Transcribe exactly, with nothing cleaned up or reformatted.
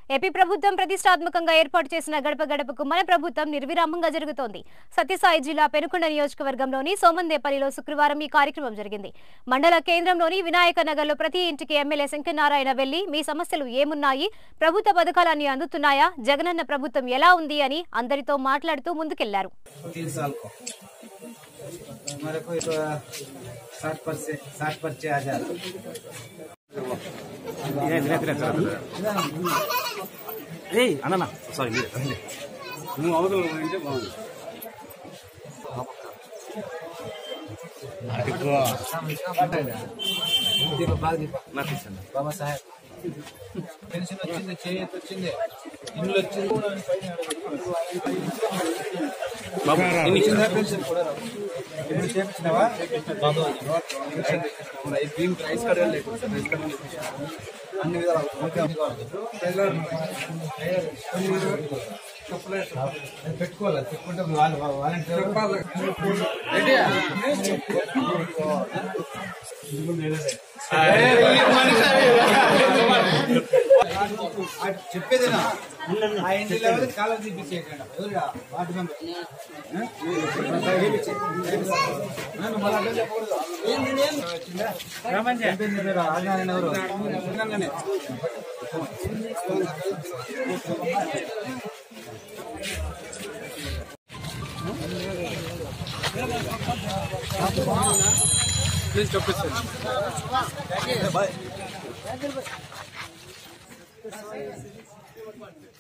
AP ప్రభుత్వం ప్రతిష్టాత్మకంగా ఏర్పాటు చేసిన గడప గడపకు మన ప్రభుత్వం నిర్విరామంగా జరుగుతోంది. సత్యసాయి జిల్లా పెనుకొండ నియోజకవర్గంలోని సోమందేపల్లిలో శుక్రవారం ఈ కార్యక్రమం జరిగింది. మండల కేంద్రంలోని వినాయక నగర్లో ప్రతి ఇంటికి ఎమ్మెల్యే శంకరనారాయణ వెళ్లి మీ సమస్యలు ఏమున్నాయి, ప్రభుత్వ పథకాలన్నీ అందుతున్నాయా, జగనన్న ప్రభుత్వం ఎలా ఉంది అని అందరితో మాట్లాడుతూ ముందుకెళ్లారు. అన్న సారీ నువ్వు అవతల అంటే బాగుంది. బాబా సాహెబ్ పెన్షన్ వచ్చింది, చేయూత వచ్చింది, ఇల్లు వచ్చింది, పెన్షన్ కూడా ఇప్పుడు చేపించినావా? రైస్ కార్డు అన్ని పెట్టుకోవాలి. పెట్టుకుంటే వాళ్ళు వాలంటీర్ చెప్పేదేనా ఆ ఇంటి లెవెల్ కాలం తీపించేయకండి. ఎవరుగా వార్డు మెంబర్ రాజనారాయణ ఎవరు ప్లీజ్ చెప్పేసి బాయ్.